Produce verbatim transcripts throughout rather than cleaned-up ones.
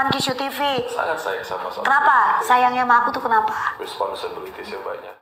teman Kishu T V? Sangat sayang sama sama. Kenapa? Sayangnya sama aku tuh kenapa? Responsibilitasnya banyak.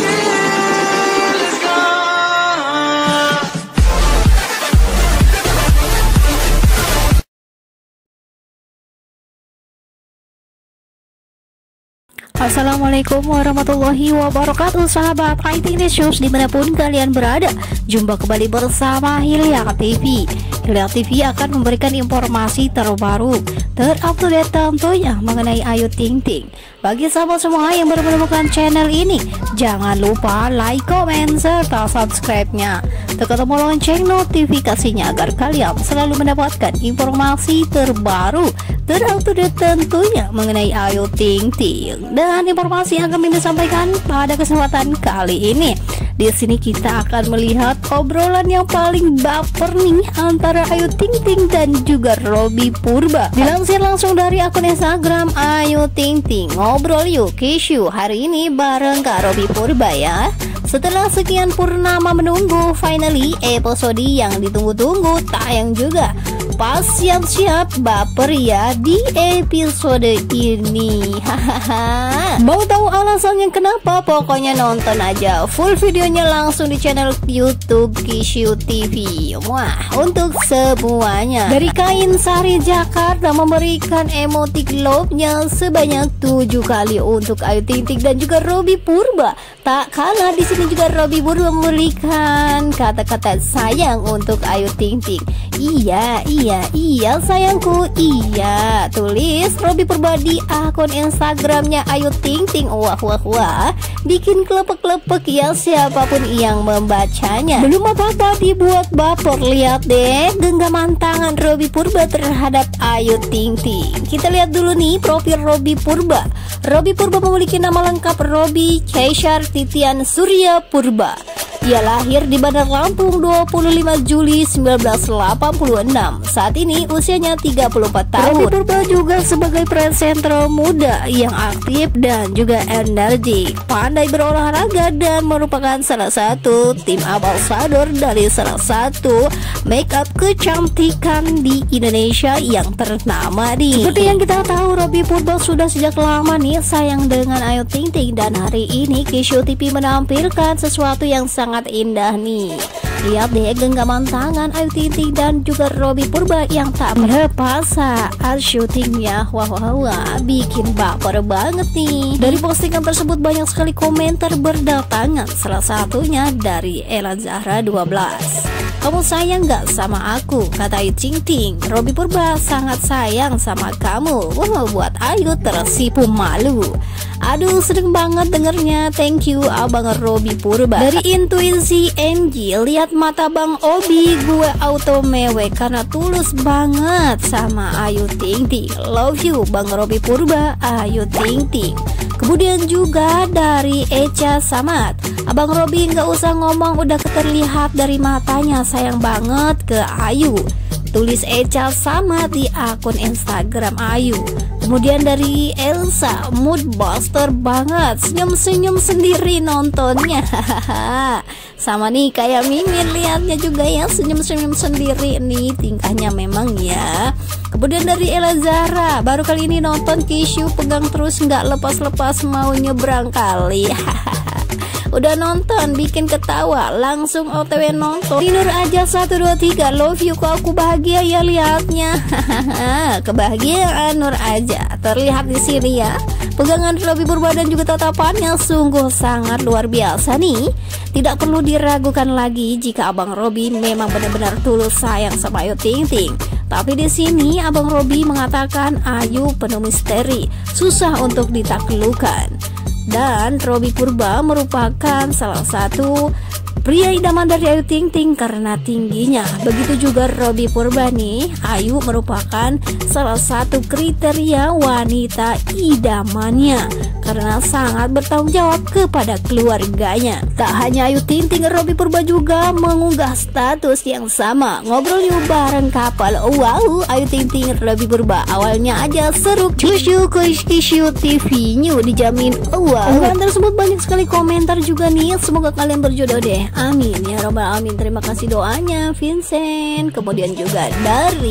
Assalamualaikum warahmatullahi wabarakatuh, sahabat I T News dimanapun kalian berada. Jumpa kembali bersama Hilya T V. Hilya T V akan memberikan informasi terbaru, terupdate tentunya mengenai Ayu Ting Ting. Bagi sahabat semua yang baru menemukan channel ini, jangan lupa like, comment, serta subscribe-nya. Tekan tombol lonceng notifikasinya agar kalian selalu mendapatkan informasi terbaru, terupdate tentunya mengenai Ayu Ting Ting. Dan informasi yang kami sampaikan pada kesempatan kali ini, di sini kita akan melihat obrolan yang paling baper nih antara Ayu Ting Ting dan juga Robby Purba. Dilansir langsung dari akun Instagram Ayu Ting Ting, ngobrol yuk Kishu hari ini bareng Kak Robby Purba ya. Setelah sekian purnama menunggu, finally episode yang ditunggu-tunggu tayang juga. Pas siap-siap baper ya di episode ini. Hahaha. Mau tahu alasannya kenapa? Pokoknya nonton aja full videonya langsung di channel YouTube Kishu T V. Wah, untuk semuanya. Dari Kain Sari Jakarta memberikan emotik love-nya sebanyak tujuh kali untuk Ayu Ting Ting dan juga Robby Purba. Tak kalah di sini juga Robby Purba memberikan kata-kata sayang untuk Ayu Ting Ting. Iya, iya, iya sayangku, iya, tulis Robby Purba di akun Instagramnya Ayu Ting Ting. Wah, wah, wah, bikin kelepek-kelepek ya siapapun yang membacanya. Belum apa-apa dibuat baper, lihat deh genggaman tangan Robby Purba terhadap Ayu Ting Ting. Kita lihat dulu nih profil Robby Purba. Robby Purba memiliki nama lengkap Robby Caesar Titian Surya Purba. Ia lahir di Bandar Lampung dua puluh lima Juli seribu sembilan ratus delapan puluh enam. Saat ini usianya tiga puluh empat tahun. Robby Purba juga sebagai presenter muda yang aktif dan juga energik, pandai berolahraga dan merupakan salah satu tim ambassador dari salah satu make up kecantikan di Indonesia yang ternama nih. Seperti yang kita tahu, Robby Purba sudah sejak lama nih sayang dengan Ayu Ting Ting, dan hari ini Kishu T V menampilkan sesuatu yang sangat indah nih. Lihat deh genggaman tangan Ayu Ting Ting dan juga Robby Purba yang tak berlepas saat syutingnya. Wah, wah, wah, bikin baper banget nih. Dari postingan tersebut banyak sekali komentar berdatangan, salah satunya dari Ella Zahra dua belas. Kamu sayang gak sama aku? Kata Ayu Ting Ting. Robby Purba sangat sayang sama kamu. Wah, buat Ayu tersipu malu. Aduh, sedeng banget dengernya. Thank you abang Robby Purba. Dari Intuisi N G, lihat mata Bang Obi, gue auto mewek karena tulus banget sama Ayu Ting Ting. Love you Bang Robby Purba, Ayu Ting Ting. Kemudian juga dari Echa Samad, abang Robby nggak usah ngomong udah keterlihat dari matanya sayang banget ke Ayu. Tulis Echa Samad di akun Instagram Ayu. Kemudian dari Elsa, mood buster banget, senyum-senyum sendiri nontonnya. Sama nih kayak Mimin, lihatnya juga ya senyum-senyum sendiri nih tingkahnya memang ya. Kemudian dari Ella Zahra, baru kali ini nonton Kishu pegang terus nggak lepas-lepas mau nyebrang kali. Udah nonton bikin ketawa langsung O T W nonton. Nur aja satu dua tiga, love you, kok aku bahagia ya lihatnya. Kebahagiaan Nur aja terlihat di sini ya. Pegangan Robby Purba dan juga tatapannya sungguh sangat luar biasa nih. Tidak perlu diragukan lagi jika abang Robby memang benar-benar tulus sayang sama Ayu Ting Ting. Tapi di sini abang Robby mengatakan Ayu penuh misteri, susah untuk ditaklukkan. Dan Robby Purba merupakan salah satu pria idaman dari Ayu Ting Ting karena tingginya. Begitu juga Robby Purba nih, Ayu merupakan salah satu kriteria wanita idamannya karena sangat bertanggung jawab kepada keluarganya. Tak hanya Ayu Ting Ting, Robby Purba juga mengunggah status yang sama, ngobrol yuk bareng kapal. Wow, Ayu Ting Ting, Robby Purba awalnya aja seru. Kishu Kishu T V New dijamin wow. Dan tersebut banyak sekali komentar juga nih. Semoga kalian berjodoh deh, amin ya robbal alamin. Terima kasih doanya Vincent. Kemudian juga dari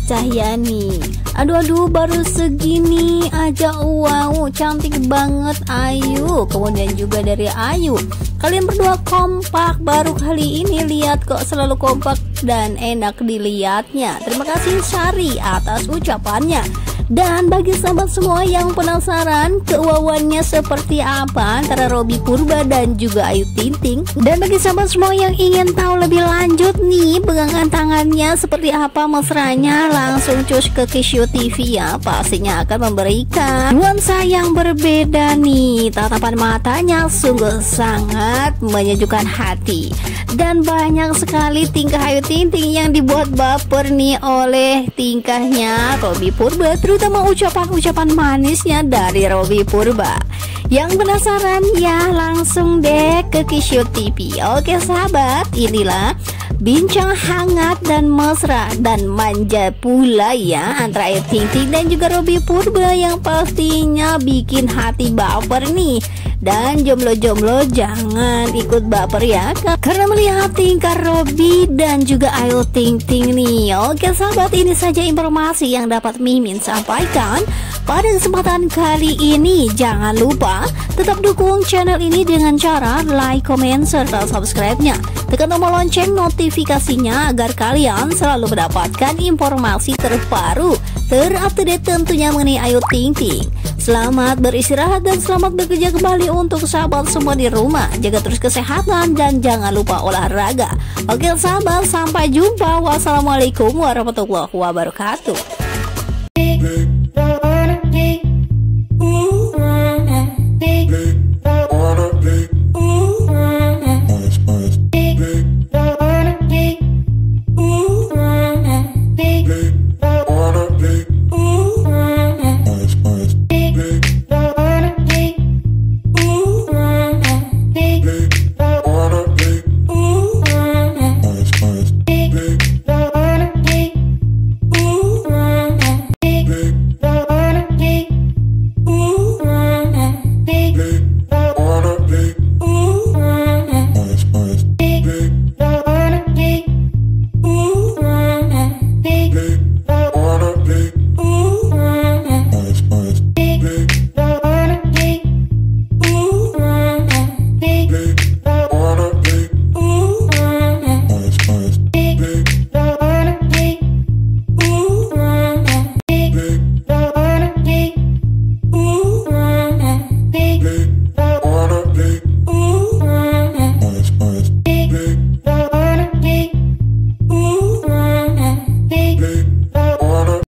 Cahyani. Aduh-aduh, baru segini aja, wow, cantik banget Ayu. Kemudian juga dari Ayu, kalian berdua kompak, baru kali ini lihat kok selalu kompak dan enak dilihatnya. Terima kasih Sari atas ucapannya. Dan bagi sahabat semua yang penasaran keuawannya seperti apa antara Robby Purba dan juga Ayu Ting Ting, dan bagi sahabat semua yang ingin tahu lebih lanjut nih pegangan tangannya seperti apa mesranya, langsung cus ke Kishu T V ya, pastinya akan memberikan nuansa yang berbeda nih. Tatapan matanya sungguh sangat menyejukkan hati, dan banyak sekali tingkah Ayu Ting Ting yang dibuat baper nih oleh tingkahnya Robby Purba, terutama ucapan-ucapan manisnya dari Robby Purba. Yang penasaran ya langsung deh ke Kishu T V. Oke sahabat, inilah bincang hangat dan mesra dan manja pula ya antara Ayu Ting Ting dan juga Robby Purba yang pastinya bikin hati baper nih. Dan jomblo-jomblo jangan ikut baper ya, karena melihat tingkah Robby dan juga Ayu Ting Ting nih. Oke sahabat, ini saja informasi yang dapat Mimin sampaikan pada kesempatan kali ini. Jangan lupa tetap dukung channel ini dengan cara like, comment, serta subscribe-nya. Tekan tombol lonceng notifikasinya agar kalian selalu mendapatkan informasi terbaru, terupdate tentunya mengenai Ayu Ting Ting. Selamat beristirahat dan selamat bekerja kembali untuk sahabat semua di rumah. Jaga terus kesehatan dan jangan lupa olahraga. Oke sahabat, sampai jumpa. Wassalamualaikum warahmatullahi wabarakatuh.